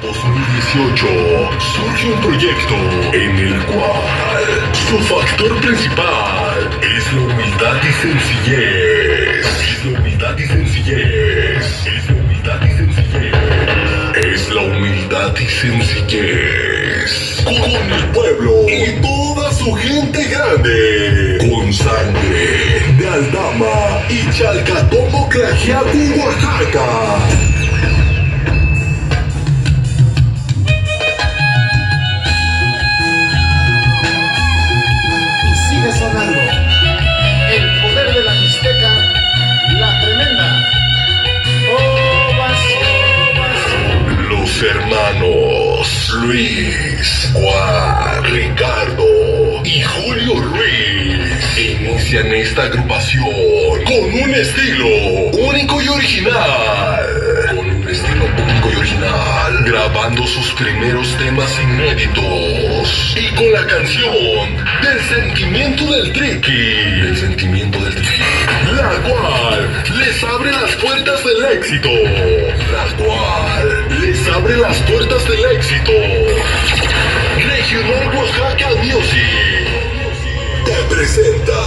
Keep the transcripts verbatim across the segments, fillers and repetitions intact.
dos mil dieciocho surge un proyecto en el cual su factor principal es la humildad y sencillez. Es la humildad y sencillez. Es la humildad y sencillez. Es la humildad y sencillez. Con el pueblo y toda su gente grande. Con sangre de Aldama y Chalcatongo, Tlaxiaco, Oaxaca. Sonando el poder de la Mixteca, la tremenda ovación. Los hermanos Luis, Juan, Ricardo y Julio Ruiz inician esta agrupación con un estilo único y original. Con un estilo único y original, grabando sus primeros temas inéditos y con la canción del sentimiento del triqui, del sentimiento del triqui, la cual les abre las puertas del éxito, la cual les abre las puertas del éxito. Regional Oaxaca Music te presenta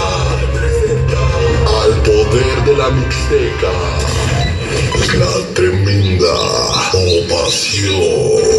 al poder de la Mixteca, la tremenda ovación.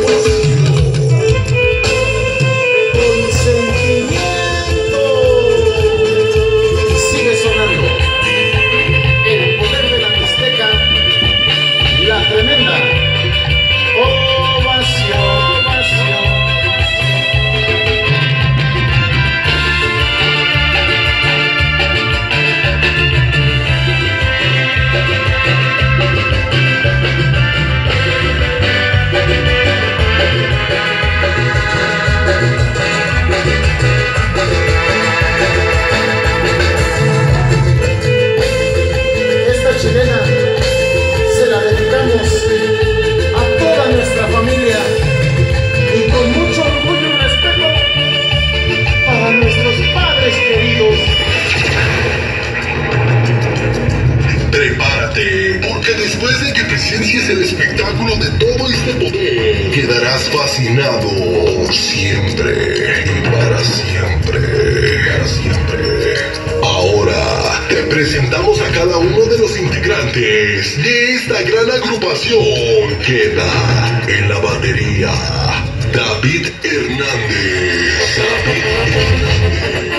Porque después de que presencies el espectáculo de todo este poder, quedarás fascinado por siempre y para siempre, para siempre. Ahora te presentamos a cada uno de los integrantes de esta gran agrupación. Queda en la batería David Hernández. David Hernández.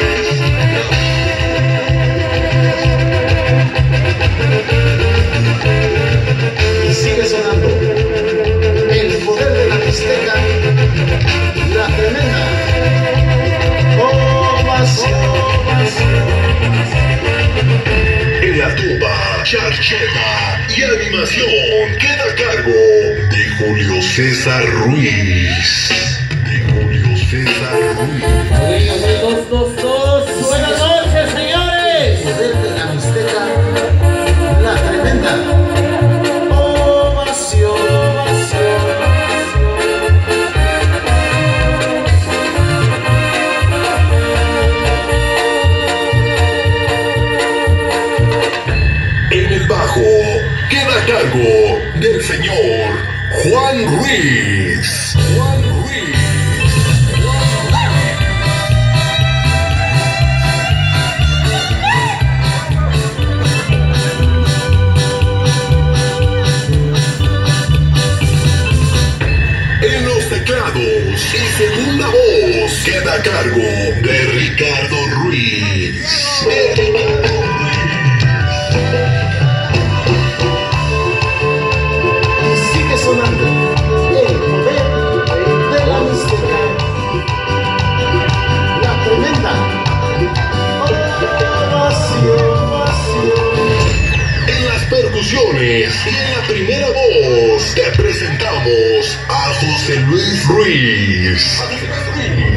Y sigue sonando el poder de la Mixteca, la tremenda ovación. En la tuba, charcheta y animación queda a cargo de Julio César Ruiz. De Julio César Ruiz. Dos, dos, dos. Buenas noches, señores. El poder de la Mixteca, la tremenda ovación. En el bajo queda a cargo del señor Juan Ruiz. Juan Ruiz. En los teclados y segunda voz queda a cargo de Ricardo Ruiz. De Ricardo Ruiz. Sonando el poder de la Mixteca, la tremenda ovación. En las percusiones y en la primera voz te presentamos a José Luis Ruiz.